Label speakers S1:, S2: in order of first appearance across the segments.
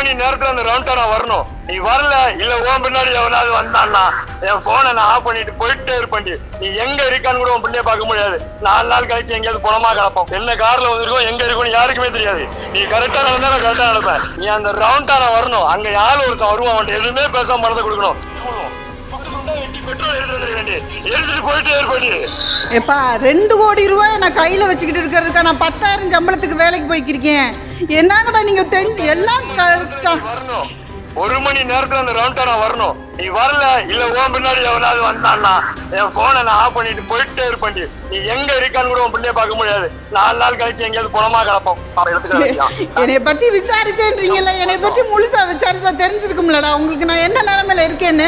S1: மணி நேரத்துல அந்த ரவுண்டா நான் வரணும். நீ வரல இல்ல உன் பின்னாடி எவனாவது வந்தான்னா என் போனை நான் ஆஃப் பண்ணிட்டு போயிட்டே இருப்பேன். நீ எங்க இருக்கான்னு கூட உன் பிள்ளைய பார்க்க முடியாது. 4 நாள் கழிச்சு எங்கேயாவது பணமா கிடப்போம். என்ன கார்ல வந்திருக்கோம் எங்க இருக்கும்னு யாருக்குமே தெரியாது. நீ கரெக்டா நடந்தா நான் கரெக்டா நடப்பேன். நீ அந்த ரவுண்டா நான் வரணும். அங்க யாரு ஒருத்தன் வருவான், அவன் எதுவுமே பேசாம மறந்து கொடுக்கணும்.
S2: எப்பா 2 கோடி ரூபாய் நான் கையில வச்சுக்கிட்டு இருக்கிறதுக்கா நான் 10,000 சம்பளத்துக்கு வேலைக்கு போய்க்கிருக்கேன். என்னங்கடா நீங்க எல்லாம்
S1: வரணும். 1 மணி நேரத்துல அந்த ரவுண்டா நான் வரணும். நீ வரல இல்ல உன் பின்னாடி எவனாவது வந்தான்னா என் போனை நான் ஆஃப் பண்ணிட்டு போயிட்டே இருப்பேன். நீ எங்க இருக்கான்னு கூட உன் பிள்ளைய பார்க்க முடியாது. 4 நாள் கழிச்சு எங்கேயாவது பணமா கிடப்போம்.
S2: என்னை பத்தி விசாரிச்சேன்றீங்கல்ல, என்னை பத்தி முழுசா விசாரிச்சா தெரிஞ்சிருக்கும்லடா உங்களுக்கு நான் என்ன நிலைமையில இருக்கேன்னு.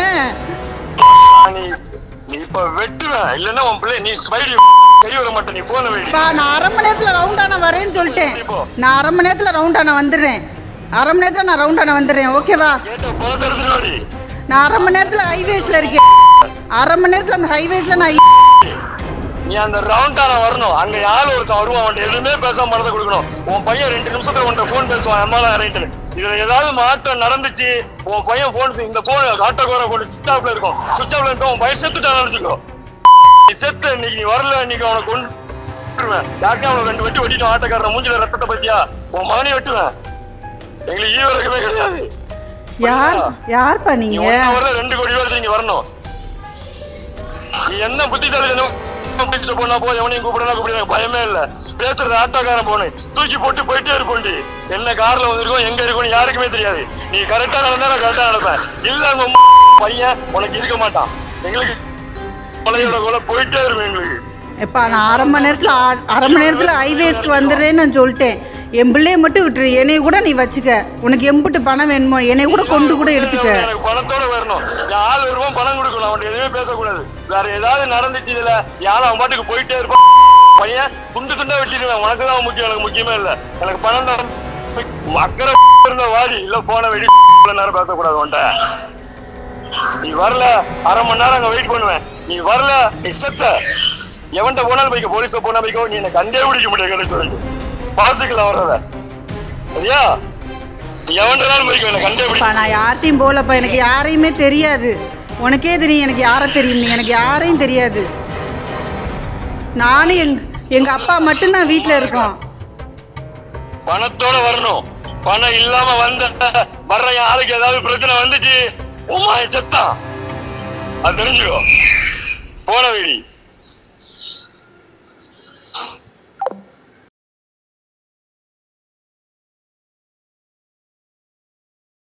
S1: நீ இப்ப வெட்டுவேன் இல்லன்னா உன் பிள்ளை நீ சரி வர மாட்டே. நீ போன வெடி.
S2: நான் 1/2 மணி நேரத்துல ரவுண்டான வரேன்னு சொல்லிட்டேன். நான் 1/2 மணி நேரத்துல ரவுண்டான வந்துடுறேன். 1/2 மணி நேரத்துல நான் ரவுண்டான வந்துடுறேன். ஓகேவா? நான் 1/2 மணி நேரத்துல ஹைவேஸ்ல இருக்கேன். 1/2 மணி நேரத்துல அந்த ஹைவேஸ்ல நான்
S1: நீ அந்த ரவுண்டான வரணும். அங்க யாரு ஒருத்தன் வருவான், அவன் எதுவுமே பேசாம மறந்து கொடுக்கணும். உன் பையன் 2 நிமிஷத்துல உன்கிட்ட போன் பேசுவான். எம்மால அரேஞ்ச் இதுல ஏதாவது மாற்றம் நடந்துச்சு, உன் பையன் போன் இந்த போன் ஆட்டோக்கார போன் சுவிச் ஆஃப்ல இருக்கும். சுவிச் ஆஃப்ல இருக்கும். உன் பையன் செத்துட்டான்னு நினைச்சுக்கோ. நீ செத்து இன்னைக்கு நீ வரல, இன்னைக்கு அவனை கொண்டுருவேன். யாருக்கே அவனை 2 வெட்டி வெட்டிட்டு ஆட்டோக்காரன் மூஞ்சில ரத்தத்தை பத்தியா உன் மகனை வெட்டுவேன். எங்களுக்கு ஈவரகமே கிடையாது.
S2: யார்ப்பா நீங்க?
S1: 2 கோடி ரூபாய் நீங்க வரணும். நீ என்ன புத்தி தலை போனா போ, எவனையும் கூப்பிடா பயமே இல்ல. பேசுறது ஆட்டோக்காரன் போனு தூக்கி போட்டு போயிட்டே இருப்போண்டி. என்ன கார்ல வந்திருக்கோம் எங்க இருக்கோம் யாருக்குமே தெரியாது. நீ கரெக்டா நடந்தா நான் கரெக்டா நடப்பேன். இல்ல உங்க பையன் உனக்கு இருக்க மாட்டான். எங்களுக்கு கொலையோட கொலை போயிட்டே இருக்கும் எங்களுக்கு.
S2: எப்பா நான் 1/2 மணி நேரத்துல ஹைவேஸ்க்கு வந்துடுறேன்னு நான் சொல்லிட்டேன். என் பிள்ளைய மட்டும் விட்டுரு, என்னைய கூட நீ வச்சுக்க. உனக்கு எம்பிட்டு பணம் வேணுமோ என்னைய கூட கொண்டு கூட எடுத்துக்க.
S1: எனக்கு பணத்தோட வரணும். யாரு வருவோம் பணம் கொடுக்கணும். அவன் எதுவுமே பேசக்கூடாது. வேற ஏதாவது நடந்துச்சு இதுல யாரும் அவன் பாட்டுக்கு போயிட்டே இருப்பான். பையன் துண்டு துண்டா வெட்டிடுவேன். உனக்கு தான் முக்கியம், எனக்கு முக்கியமே இல்ல. எனக்கு பணம் தான் அக்கறை இருந்த வாடி இல்ல போன வெடி நேரம் பேசக்கூடாது. உன்ட்ட நீ வரல 1/2 மணி நேரம் அங்க வெயிட் பண்ணுவேன். நீ வரல நீ செத்த. எவன்ட்ட போனாலும் போய்க்க, போலீஸ போனா போய்க்கோ. நீ என்ன கண்டே பிடிக்க முடியாது. பாத்துக்கலாம் வர்றத சரியா? எவன்றாலும் போய்க்கோ, என்ன கண்டே பிடிக்க.
S2: நான் யார்ட்டையும் போலப்பா. எனக்கு யாரையுமே தெரியாது. உனக்கே தெரியும் எனக்கு யாரை தெரியும். நீ எனக்கு யாரையும் தெரியாது. நானும் எங்க அப்பா மட்டும்தான் வீட்டுல இருக்கோம்.
S1: பணத்தோட வரணும். பணம் இல்லாம வர்ற யாருக்கு ஏதாவது பிரச்சனை வந்துச்சு உமா செத்தான். அது தெரிஞ்சுக்கோ. போன வீடி